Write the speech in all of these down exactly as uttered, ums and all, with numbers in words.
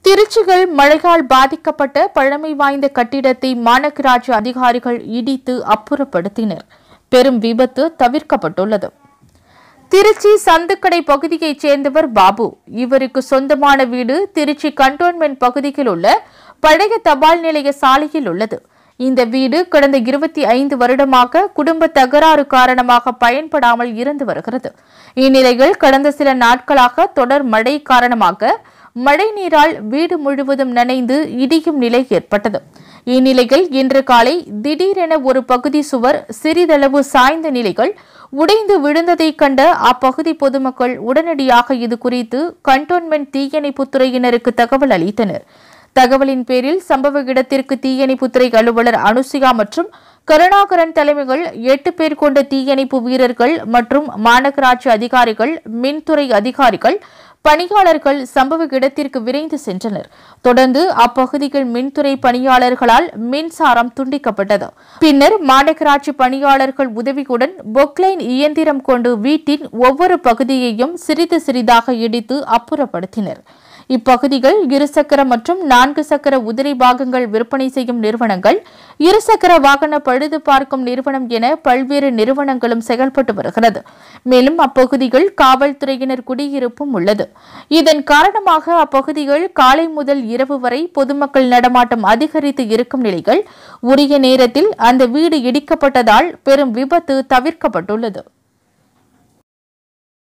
திருச்சியில் மழையால் பாதிக்கப்பட்ட பழமை வாய்ந்த கட்டிடத்தை மாநகராட்சி அதிகாரிகள் இடித்து அப்புறப்படுத்தினர். பெரும் விபத்து தவிர்க்கப்பட்டுள்ளது. திருச்சி சந்துக்கடை பகுதியைச் சேர்ந்தவர் பாபு. இவருக்கு சொந்தமான வீடு திருச்சி கண்டோன்மென்ட் பகுதியில் உள்ள பழைய தபால் நிலைய சாலையில் உள்ளது. இந்த வீடு கடந்த இருபத்தி ஐந்து வருடமாக குடும்ப தகராறு காரணமாக பயன்படாமல் இருந்து வருகிறது. இந்நிலையில் கடந்த சில நாட்களாக தொடர் மழை காரணமாக மழை நீரால் வீடு முழுவதும் நனைந்து இடியும் நிலை ஏற்பட்டது. இந்நிலையில் இன்று காலை திடீரென ஒரு பகுதி சுவர் சிறிதளவு சாய்ந்த நிலைகள் உடைந்து விழுந்ததை கண்ட அப்பகுதி பொதுமக்கள் உடனடியாக இது குறித்து கண்டோன்மென்ட் தீயணைப்புத்துறையினருக்கு தகவல் அளித்தனர். தகவலின் பேரில் சம்பவ இடத்திற்கு தீயணைப்புத்துறை அலுவலர் அனுசியா மற்றும் கருணாகரன் தலைமையில் எட்டு பேர் கொண்ட தீயணைப்பு வீரர்கள் மற்றும் மாநகராட்சி அதிகாரிகள், மின்துறை அதிகாரிகள், பணியாளர்கள் சம்பவ இடத்திற்கு விரைந்து சென்றனர். தொடர்ந்து அப்பகுதியில் மின்துறை பணியாளர்களால் மின்சாரம் துண்டிக்கப்பட்டது. பின்னர் மாநகராட்சி பணியாளர்கள் உதவியுடன் பொக்லைன் இயந்திரம் கொண்டு வீட்டின் ஒவ்வொரு பகுதியையும் சிறிது சிறிதாக இடித்து அப்புறப்படுத்தினர். இப்பகுதிகள் இருசக்கர மற்றும் நான்கு சக்கர உதிரி பாகங்கள் விற்பனை செய்யும் நிறுவனங்கள், இருசக்கர வாகன பழுது பார்க்கும் நிறுவனம் என பல்வேறு நிறுவனங்களும் செயல்பட்டு வருகிறது. மேலும் அப்பகுதிகள் காவல்துறையினர் குடியிருப்பும் உள்ளது. இதன் காரணமாக அப்பகுதிகள் காலை முதல் இரவு வரை பொதுமக்கள் நடமாட்டம் அதிகரித்து இருக்கும் நிலையில் உரிய நேரத்தில் அந்த வீடு இடிக்கப்பட்டதால் பெரும் விபத்து தவிர்க்கப்பட்டுள்ளது.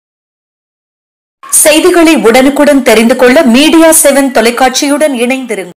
செய்திகளை உடனுக்குடன் தெரிந்து கொள்ள மீடியா செவன் தொலைக்காட்சியுடன் இணைந்திருங்கள்.